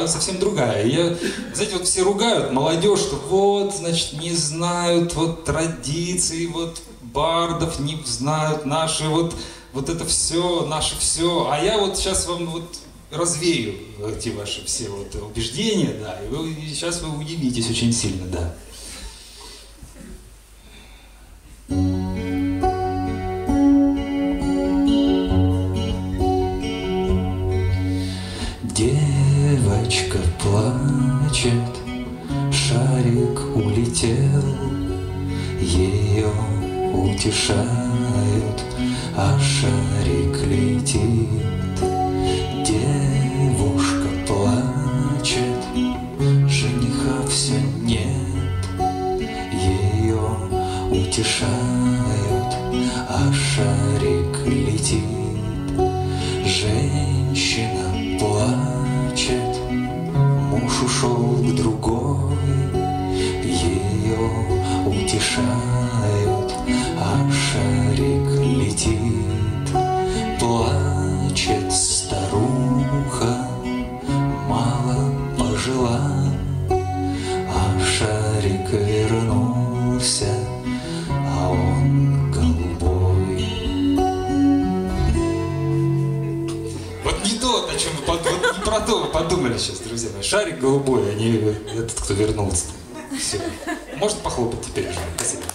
совсем другая. Я, знаете, вот все ругают молодежь, что вот, значит, не знают вот традиций, вот бардов не знают, наши вот это все, наше все. А я вот сейчас вам вот развею эти ваши все вот убеждения, да, и сейчас вы удивитесь очень сильно, да. Девочка плачет, шарик улетел, ее утешают, а шарик летит. Девушка плачет, жениха все нет, ее утешают, а шарик летит. Женщина плачет, муж ушел к другой, ее утешают, а шарик летит. Плачет старуха, мало пожила, а шарик вернулся, а он голубой. Вот не то, о чем вы не про то вы подумали сейчас, друзья мои. Шарик голубой, а не этот, кто вернулся. Все. Можно похлопать теперь уже. Спасибо.